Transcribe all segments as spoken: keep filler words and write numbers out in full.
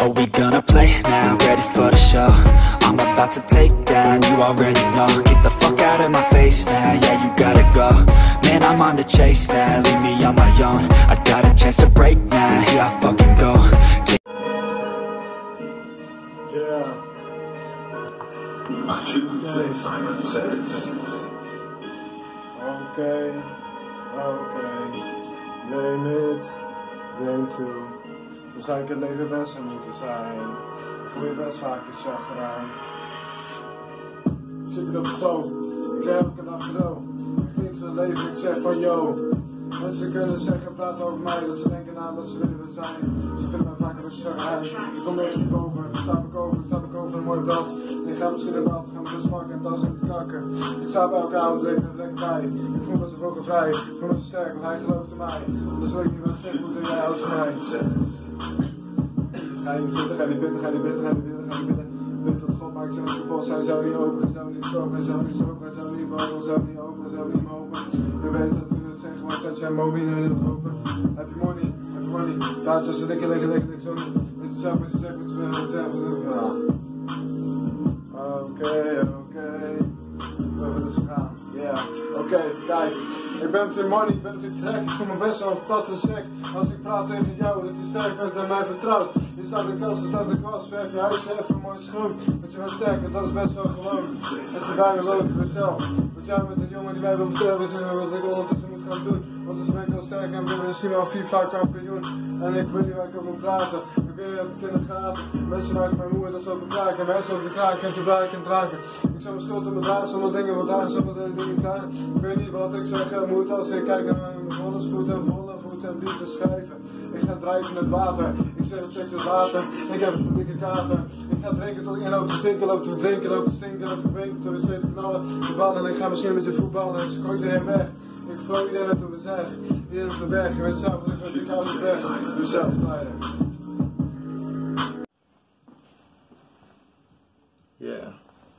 Are we gonna play now? Ready for the show? I'm about to take down, you already know. Get the fuck out of my face now, yeah, you gotta go. Man, I'm on the chase now, leave me on my own. I got a chance to break now, here I fucking go. Take Yeah. I shouldn't say Simon Says. Okay, okay. Neem het, neem toe. Zo zou ik het leven best wel moeten zijn. Voel je best vaak je chagrijn. Ik zit hier op de stoom, ik leef elke dag cadeau. Ik geniet van het leven, ik zeg van yo. Mensen kunnen zeggen, praten over mij, dat ze denken na dat ze willen we zijn. Ze vinden mij vaak een chagrijn. Ik kom ergens niet boven, ik sta ik over, ik sta ik over een mooi blad. En ik ga misschien in bad, ga met rust pakken en tas in te kakken. Ik sta bij elke avond, leven er lekker bij. Ik voel me zo vogelvrij, ik voel me zo sterk, want hij gelooft in mij. Dus weet ik niet wat ik zeg, hoe doe jij als mij? Ga je niet zitten, ga je niet bidden, ga je niet bidden, ga je niet bidden, ga je niet bidden. Weet dat God maakt zo niet kapot, hij zou niet open, hij zou niet stroken, hij zou niet stroken, hij zou niet boven, hij zou niet open, hij zou niet open. Je weet dat we het zeggen, maar dat jij mobiel heel open. Heb je money, heb je money, daar is een dikke, dikke, dikke, dikke, zo niet. Weet je zelf wat je zegt, wat je wil, zeggen, wat je wil. Oké, oké. We willen dus gaan, ja. Oké, kijk. Ik ben te money, ik ben te trek, ik voel me best wel plat en sec. Als ik praat tegen jou, dat je sterk bent en mij vertrouwt. Je staat in de kast, je staat in de kast, verf je huis, even een mooie schoen. Want je bent sterk en dat is best wel gewoon. Het is bij me lopen, weet zelf. Want jij bent een jongen die mij wil vertellen wat ik ondertussen moet gaan doen. Want dus ben ik wel sterk en ben misschien wel vier, vijf kampioen. En ik weet niet waar ik over moet praten. Ik weet niet of ik in de gaten. Mensen maken mij moe en dat is over kraken. Mensen over de kraken en te braken en draken. Ik zou mijn schuld op mijn draad, zonder dingen wat daar, zonder dingen krijgen. Ik weet niet wat ik zeg, moet als ik kijk naar mijn volle spoed en volle voet en brief beschrijven. Ik ga drijven in het water, ik zeg het seks het water, ik heb een dikke kater. Ik ga drinken tot ik in loop te stinken, loop te drinken, loop te stinken, loop te drinken, tot ik steeds te knallen, te ballen en ik ga misschien met je voetballen en ik gooi iedereen weg. Ik vloog iedereen op de zeg, iedereen op de berg, je weet zelf wat ik met ik hou de weg, dus zelf rijden. Yeah.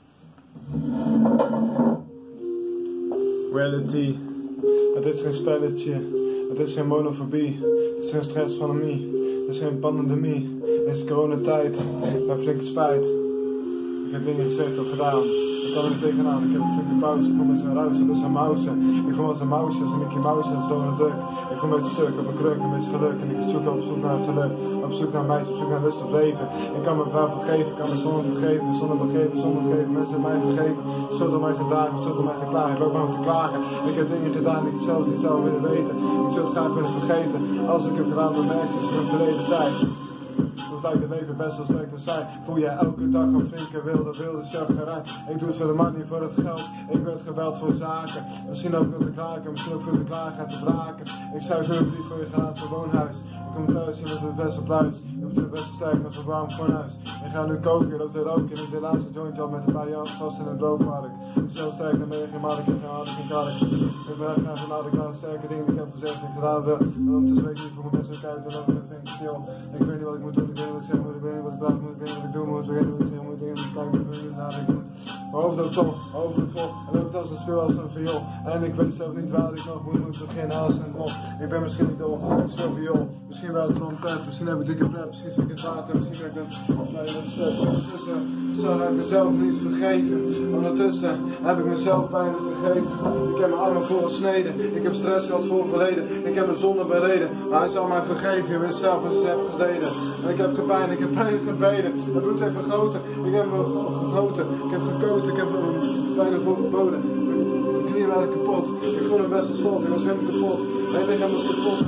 Reality. Het is geen spelletje. Het is geen monofobie. Het is geen stressfanomie. Het is geen pandemie. Het is coronatijd. Bij flinke spijt. Ik heb dingen gezegd of gedaan. Ik kan er niet tegenaan. Ik heb een flinke pauze. Ik voel me zo'n ruisen, dus een mousen. Ik voel me als een mouse, als een Mickey Mouse, als Donald Duck. Ik voel me een beetje stuk op een kruk, een beetje geluk. En ik zoek op zoek naar het geluk. Op zoek naar mij, op zoek naar lust of leven. Ik kan me wel vergeven, ik kan me zonder vergeven. Zonder begeven, zonder geven. Mensen hebben mij vergeven. Schuld op mij gedragen, schuld op mij geklaagd. Ik loop maar om te klagen. Ik heb dingen gedaan die ik zelf niet zou willen weten. Ik zou het graag willen vergeten. Als ik heb gedaan, dan merk je, het is een verleden tijd. Dat lijkt het leven best wel sterk te zijn. Voel je elke dag een flinke wilde, wilde chagrijn. Ik doe het voor de money, voor het geld. Ik werd gebeld voor zaken. Misschien ook voor te kraken, misschien ook voor de klagen en te braken. Ik schrijf nu een brief voor je gratis woonhuis. Ik kom thuis en het is best wel pluis. Je moet het best sterk als een warm fornuis. Ik ga nu koken, loopt er roken. En ik de laatste joint al met een paar jaar vast in een broodmarkt. Ik ben zo sterk, dan ben je geen mark, ik geen harde, geen kark. Ik ben echt graag vanuit de sterke dingen die ik heb gezegd en gedaan wil. Daarom dus weet ik niet voor mijn mensen kijken, dan heb ik denk ik stil. Ik weet niet wat ik moet doen, ik weet niet wat ik zeg moet, ik weet niet wat ik praat moet, ik weet niet wat ik doen moet, ik weet niet wat ik zeg moet, ik weet niet wat ik kijken moet, ik weet niet wat ik moet. Mijn hoofd loopt vol, hoofd loopt vol, en loopt als een speel als een viool. En ik weet zelf niet waar ik nog moet, moet beginnen als een mol. Ik ben misschien niet dol, ik speel viool. Misschien wel trompet, misschien heb ik dikke pret, misschien zit ik in het water, misschien heb ik een... Nee, dat is het. Ondertussen zou ik mezelf niet vergeven. Ondertussen heb ik mezelf bijna vergeven. Ik heb mijn armen vol gesneden. Ik heb stress gehad vol geleden. Ik heb mijn zonde bereden. Maar hij zal mij vergeven. Je weet zelf wat ze hebben geleden. En ik heb gepijn. Ik heb pijn gebeden. Het bloed heeft vergoten. Ik heb me gegoten. Ik heb gekoten. Ik heb me bijna vol geboden. Mijn knieën waren kapot. Ik voelde me best wel slot. Ik was helemaal kapot. Mijn lichaam was kapot.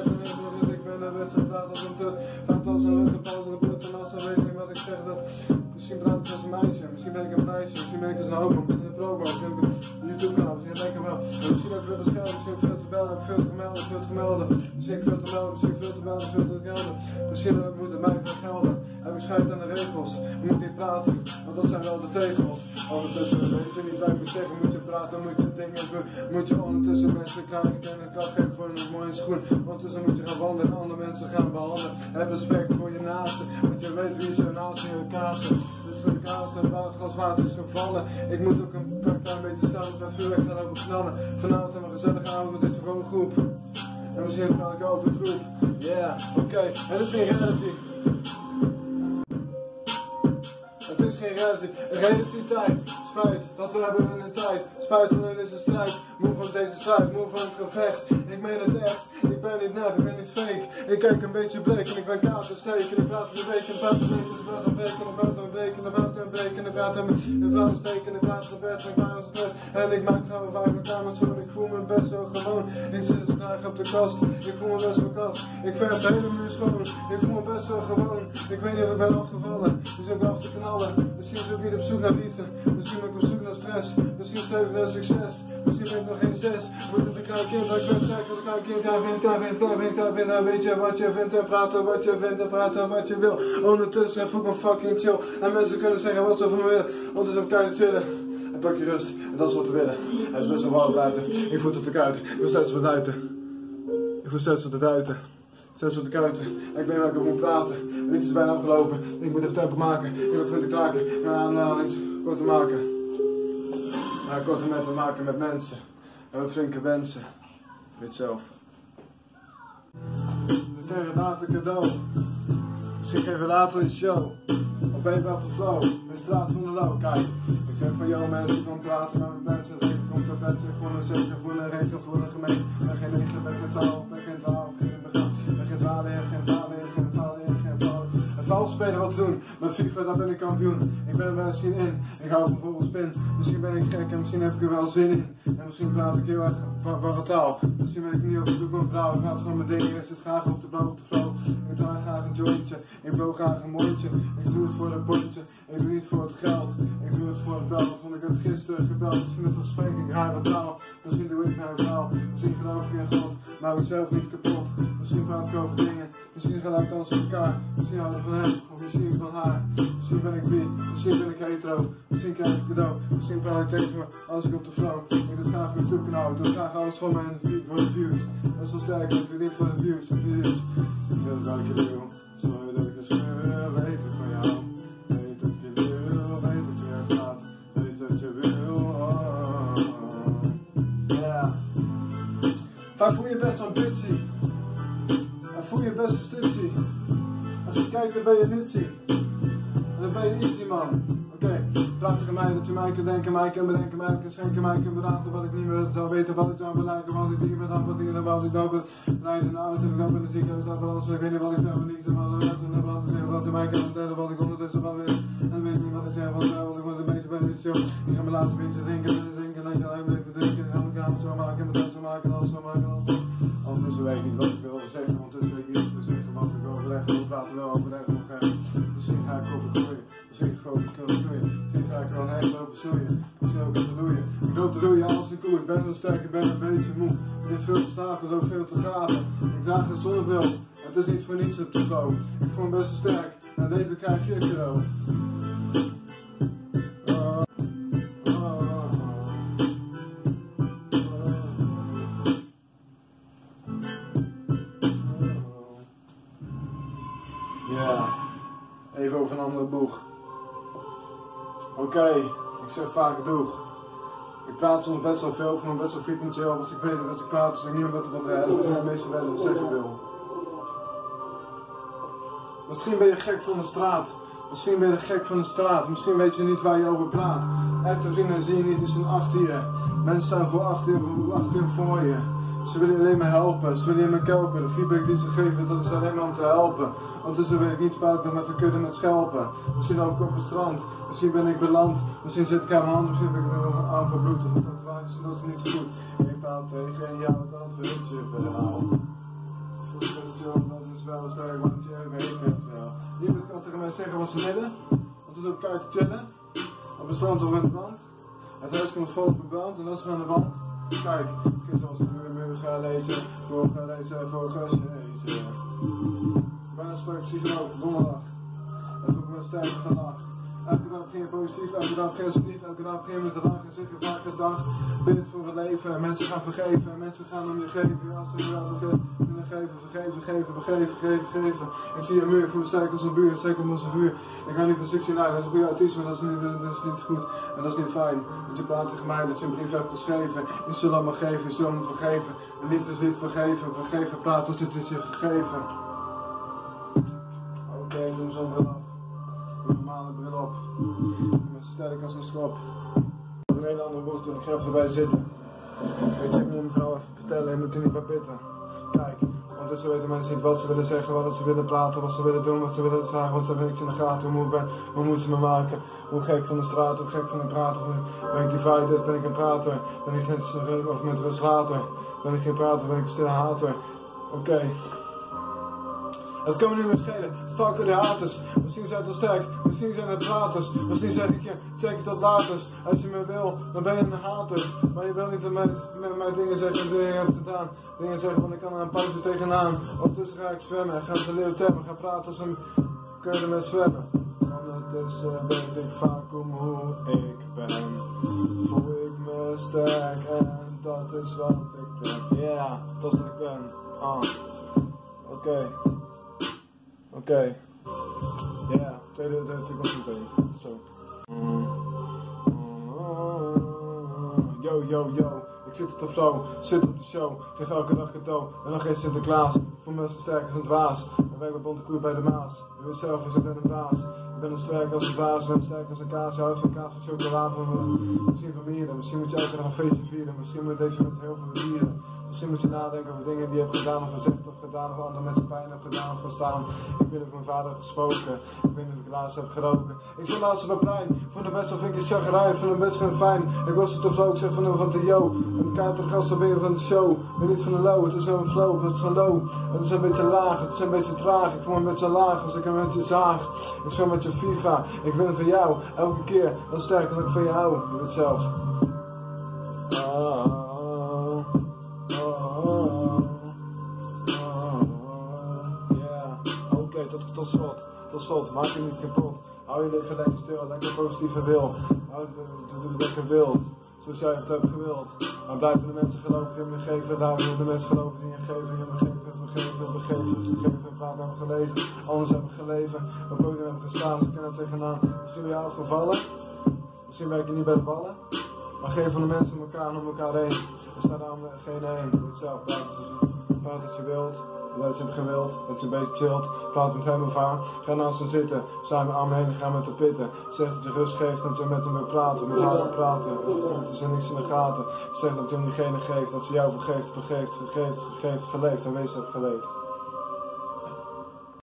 Ik ben er best wel praat als een tut. Gaat als een ruggenpas als een put. En als dan weet ik wat ik zeg dat... Misschien praat ik als een meisje, misschien ben ik een meisje, misschien ben ik als een homo, misschien een promo, misschien heb ik een YouTube kanaal, misschien denk ik wel. Misschien ook veel te schelden, misschien veel te bellen, veel te melden, veel te melden. Misschien veel te melden, misschien veel te bellen, veel te gelden. Misschien moet het mij veel gelden. Heb ik scheid aan de regels, moet niet praten, want dat zijn wel de tegels. Ondertussen weet je niet wat ik moet zeggen, moet je praten, moet je dingen doen. Moet je ondertussen mensen krijgen en een klap geven voor een mooie schoen. Ondertussen moet je gaan wandelen en andere mensen gaan behandelen. Heb respect voor je naaste, want je weet wie zo naast je kaasten. Dus de kaas en het glas water is gevallen. Ik moet ook een klein beetje staan, ik ben veel weg gaan lopen knallen. Vanavond hebben we een gezellige avond met deze gewoon groep. En misschien kan ik over troep. Yeah, oké, okay. Het is geen reality. frustratie en relativiteit. Spijt dat we hebben in een tijd. Spijt van in deze strijd. Moe van deze strijd, moe van het gevecht. Ik meen het echt, ik ben niet nep, ik ben niet fake. Ik kijk een beetje bleek en ik ben kaart te steken. Ik praat een week en praat een week, dus ik praat een breken, ik praat een breken, ik praat een breken, ik praat een ik praat een steken, ik praat een bed, ik praat een bed. En ik maak gewoon vijf mijn kamer zo en ik voel me best zo gewoon. Ik zit graag op de kast, ik voel me best wel kast. Ik verf de hele muur schoon, ik voel me best wel gewoon. Ik weet niet of ik ben afgevallen, dus ik ben af te knallen. Misschien is ik niet op zoek naar liefde, misschien ben ik op zoek naar stress. Misschien streef ik naar succes, misschien ben ik nog geen zes. Moet het een klein kind, maar ik ben sterk als een klein kind. Hij vindt, hij vindt, hij vindt, hij vindt, hij weet je wat je vindt en praten wat je vindt en praten wat je wil. Ondertussen voel ik me fucking chill en mensen kunnen zeggen wat ze van me willen. Ondertussen kan je chillen en pak je rust en dat is wat we willen. Het is best wel warm buiten, ik voel het op de kuiten, ik wil steeds wat duiten. Ik voel steeds wat te duiten. Steeds op de kuiten. En ik weet waar ik over moet praten. En iets is bijna afgelopen. Ik moet even tempo maken. Ik heb even te kraken. Ja, nou, iets kort te maken. Ja, korte met te maken met mensen. En met flinke wensen. Weet zelf. Dus tegen later cadeau. Misschien geef je later een show. Of ben je wel op de flow. Met straat van de low. Kijk. Ik zeg van jou mensen, kom praten met mijn mensen. Regen komt op bed. Zeg voor een zes. Voor een regen. Voor een gemeen. Ben geen negen. Ben geen twaalf. Ben geen twaalf. Geen dwalen, geen dwalen, geen dwalen, geen dwalen. Het vals spelen wat doen, met FIFA daar ben ik kampioen. Ik ben er misschien in, ik hou van vol spin. Misschien ben ik gek en misschien heb ik er wel zin in. En misschien praat ik heel erg barre taal. Misschien ben ik niet op zoek naar een vrouw, ik praat gewoon mijn dingen. Ik zit graag op de blauw op de flow. Ik draai graag een jointje, ik blow graag een mondje. Ik doe het voor het bordje, ik doe niet voor het geld. Ik doe het voor het bel, vond ik het gisteren gebeld. Misschien met een spreek ik rare taal. Misschien doe ik naar een vrouw, misschien geloof ik in God. Maar ik zelf niet kapot. Misschien praat ik over dingen, misschien gelijk alles op elkaar. Misschien hou ik van hem, of misschien van haar. Misschien ben ik bi, misschien ben ik hetero. Misschien krijg ik cadeau, misschien praat ik tegen me als ik op de flow. Ik doe graag voor YouTube kanaal, ik doe graag alles voor mijn voor de views. Dat is zo sterk, ik doe niet voor de views, de views. Ik weet dat ik je wil, sorry dat ik het scheur, weet ik van jou. Weet dat je wil, weet dat je er gaat, weet dat je wil. Ja. Vaak voel je best zo'n bitchy. En voel je best een stitchy. Als je kijkt dan ben je nitsy. En dan ben je easy man. Oké, okay. Praat tegen mij dat je mij kan denken, mij kan bedenken, mij kan schenken, mij kan beraden wat ik niet meer zou weten, wat ik zou belijken, wat ik niet meer dan wat ik en wat ik doe. Rijd in de auto, ik loop in de ziekenhuis, dat alles, ik weet niet wat ik zeg, maar niets en wat ik zeg, en wat ik zeg, wat ik mij kan vertellen, wat ik ondertussen wel weet. En weet niet wat ik zeg, wat ik wat ik word een beetje bij de show. Ik ga mijn laatste beetje drinken en zinken, en ik ga even even drinken, en dan gaan we zo maken, en meteen zo maken, alles zo maken, alles. Ondertussen weet ik niet wat ik wil zeggen, ondertussen weet ik niet wat ik zeg, wat ik overleggen, we praten wel overleggen, nog even. Misschien ga ik over groeien, misschien ga ik over groeien, misschien ga ik gewoon echt lopen stoeien, misschien ook even loeien. Ik loop te roeien als een koe, ik ben zo sterk, ik ben een beetje moe. Ik heb veel te slapen, ik loop veel te graven. Ik draag een zonnebril, het is niet voor niets op de flow. Ik voel me best wel sterk, en leven krijg je cadeau. Ja, even over een andere boeg. Oké, okay, ik zeg vaak doeg. Ik praat soms best wel veel, voor me best wel frequent chill. Als ik weet wat ik praat, dus ik niet meer wat wat er is. Dat is meestal wel wat ik zeggen wil. Misschien ben je gek van de straat. Misschien ben je gek van de straat. Misschien weet je niet waar je over praat. Echte vrienden zie je niet, die zijn achter je. Mensen staan voor achter je, achter je voor je. Ze willen alleen maar helpen, ze willen alleen maar helpen. De feedback die ze geven, dat is alleen maar om te helpen. Ondertussen weet ik niet waar ik ben met de kudde met schelpen. Misschien ook op het strand, misschien ben ik beland. Misschien zit ik aan mijn hand, misschien ben ik mijn arm verbloed. Of tatoeages, dat is niet goed. Ik praat tegen jou, dat weet je wel. Dat is wel sterk, want je weet het wel. Niemand kan tegen mij zeggen wat ze willen. Want het is ook elkaar te chillen. Op het strand of in het land. Het huis komt vol verbrand en dat is aan de wand. Kijk, gisteren was ik weer gaan lezen, voor gaan lezen, voor gaan lezen. Ik ben een spreuk psycholoog, donderdag. Dat doe ik me sterk met de lach. Elke dag ging je positief, elke dag ging je positief, elke dag ging je met de lach. En zeg je vaak gedacht, bid het voor het leven. Mensen gaan vergeven, mensen gaan om je geven. Ja, ze gaan vergeven, vergeven, vergeven, vergeven, vergeven, vergeven, vergeven. Ik zie een muur, ik voel me sterk als een buur, sterk als een vuur. Ik ga niet van zestignegen, dat is een goede artiest, maar dat is, niet, dat is niet goed. En dat is niet fijn. Want je praat tegen mij dat je een brief hebt geschreven. Je zult me geven, je zult me vergeven. En liefde is niet vergeven, vergeven praat als het is je gegeven. Oké, okay, doe zo'n bril af. Een normale bril op. sterk als een schop. Een hele andere woord doen, ik ga even erbij zitten. Weet je, ik moet mijn vrouw even vertellen, je moet er niet bij pitten. Kijk, want ze weten mensen niet wat ze willen zeggen, wat ze willen praten, wat ze willen doen, wat ze willen vragen, want ze hebben niks in de gaten. Hoe, ben, hoe moeten ze me maken? Hoe gek van de straat, hoe gek van het praten. Ben ik divided, ben ik een prater? Ben ik geen, of met rustlater? Ben ik geen prater, ben ik een stille hater? Oké. Okay. Het kan me niet meer schelen, fuck de haters. Misschien zijn het wel sterk, misschien zijn het praters. Misschien zeg ik je, check het tot later. Als je me wil, dan ben je een hater. Maar je wil niet met mij, met mij dingen zeggen en dingen heb gedaan. Dingen zeggen, want ik kan er een pauze tegenaan. Ondertussen ga ik zwemmen en ga met de leeuw temmen. Ga praten als een keulen met zwemmen. Ondertussen weet ik vaak om hoe ik ben. Voel ik me sterk en dat is wat ik ben. Ja, yeah, dat is wat ik ben. Ah. Oké. Okay. Oké. Okay. Ja, yeah. tweede, tweede seconde meteen. Zo. Yo, yo, yo. Ik zit op de flow, zit op de show. Geef elke dag cadeau. En nog geen Sinterklaas. Ik voel me zo sterk als een dwaas. En wij bij bonte koe bij de Maas. Je weet zelf eens, ik ben een baas. Ik ben een sterk als een vaas. Ik ben sterk als een kaas. Je houdt van kaas en chocolade. Misschien van mieren. Misschien moet je elke dag een feestje vieren. Misschien moet je met heel veel dieren. Misschien moet je nadenken over dingen die je hebt gedaan of gezegd of gedaan of anderen mensen pijn heb gedaan of gestaan. Ik weet of mijn vader heb gesproken. Ik weet niet of ik laatst heb geroken. Ik stond laatst op het plein. Vond de best wel vind ik een chagrijn. Vond hem best geen fijn. Ik was er toch flow. Ik zeg van hem van de yo. En kaart de gasten ben je van de show. Ik ben niet van de low. Het is zo'n flow. Het is zo'n low. Het is een beetje laag. Het is een beetje traag. Ik voel me een beetje laag als ik een beetje zaag. Ik speel met je FIFA. Ik ben van jou. Elke keer. Dan sterker dan ik van jou. Je weet zelf. Ah. Tot slot, tot slot, maak je niet kapot. Hou je leven lekker stil, lekker positief en wil. Hou je het lekker wild, zoals jij het hebt gewild. Maar blijven de mensen geloven die me geven, daarom willen de mensen geloven die je geven. Je me geven, begeven, begeven, gegeven, praat hebben geleven. Anders hebben geleven, op podium hebben gestaan, ze kunnen er tegenaan. Misschien ben je afgevallen, misschien werk je niet bij de ballen. Maar geen van de mensen om elkaar en om elkaar heen. Er staat aan geen één, je moet zelf praten, praat wat je wilt. Dat je hem gewild, dat je een beetje chillt, praat met hem of haar, ga naast hem zitten, sta met armen heen en ga met hem pitten. Zeg dat je rust geeft, dat je met hem wil praten, met haar wil praten, er is er niks in de gaten. Zeg dat je hem diegene geeft, dat ze jou vergeeft, begeeft, gegeeft, gegeeft, geleefd en wees hebt geleefd.